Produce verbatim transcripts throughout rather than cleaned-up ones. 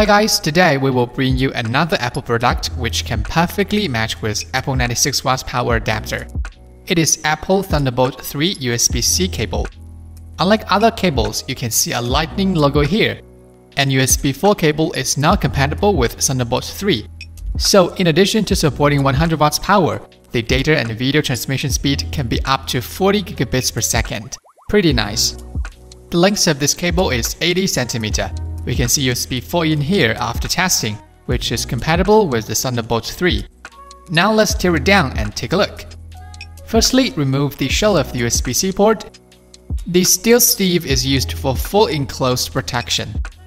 Hi guys, today we will bring you another Apple product which can perfectly match with Apple ninety-six watts power adapter. It is Apple Thunderbolt three U S B C cable. Unlike other cables, you can see a Lightning logo here, and U S B four cable is not compatible with Thunderbolt three. So in addition to supporting one hundred watts power, the data and video transmission speed can be up to forty gigabits per second. Pretty nice. The length of this cable is eighty centimeters. We can see U S B four in here after testing, which is compatible with the Thunderbolt three. Now let's tear it down and take a look. Firstly, remove the shell of the U S B C port. The steel sleeve is used for full enclosed protection.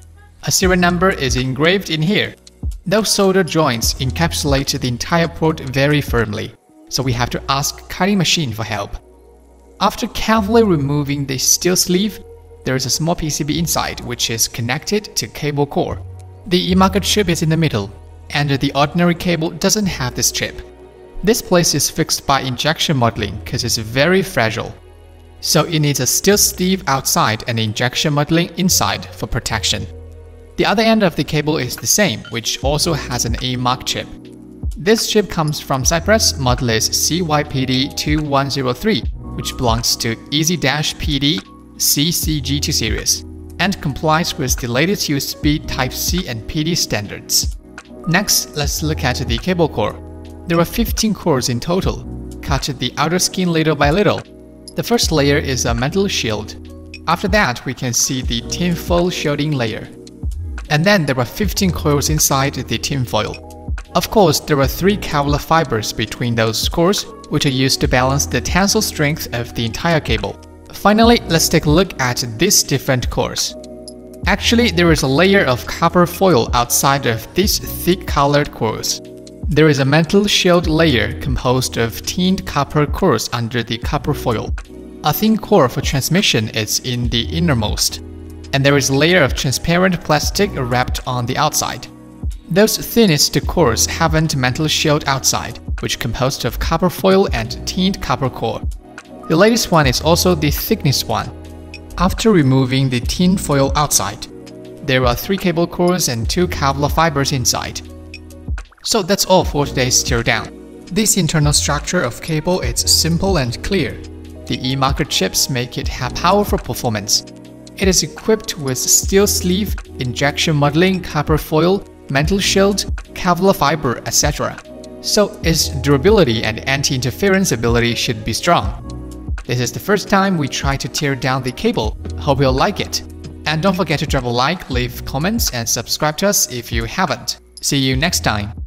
A serial number is engraved in here. Those solder joints encapsulate the entire port very firmly, so we have to ask cutting machine for help. After carefully removing the steel sleeve, there is a small P C B inside which is connected to cable core. The eMarker chip is in the middle, and the ordinary cable doesn't have this chip. This place is fixed by injection molding because it's very fragile. So it needs a steel sleeve outside and injection molding inside for protection. The other end of the cable is the same, which also has an eMark chip. This chip comes from Cypress, model is C Y P D two one zero three, which belongs to EasyDash-P D C C G two series, and complies with the latest U S B Type-C and P D standards. Next, let's look at the cable core. There are fifteen cores in total. Cut the outer skin little by little. The first layer is a metal shield. After that, we can see the tinfoil shielding layer. And then there are fifteen coils inside the tinfoil. Of course, there are three Kevlar fibers between those cores, which are used to balance the tensile strength of the entire cable. Finally, let's take a look at these different cores. Actually, there is a layer of copper foil outside of these thick colored cores. There is a metal shield layer composed of tinned copper cores under the copper foil. A thin core for transmission is in the innermost, and there is a layer of transparent plastic wrapped on the outside. Those thinnest cores haven't metal shield outside, which composed of copper foil and tinned copper core. The latest one is also the thickest one. After removing the tin foil outside, there are three cable cores and two Kevlar fibers inside. So that's all for today's teardown. This internal structure of cable is simple and clear. The eMarker chips make it have powerful performance. It is equipped with steel sleeve, injection molding, copper foil, metal shield, Kevlar fiber, et cetera. So its durability and anti-interference ability should be strong. This is the first time we try to tear down the cable. Hope you'll like it. And don't forget to drop a like, leave comments, and subscribe to us if you haven't. See you next time.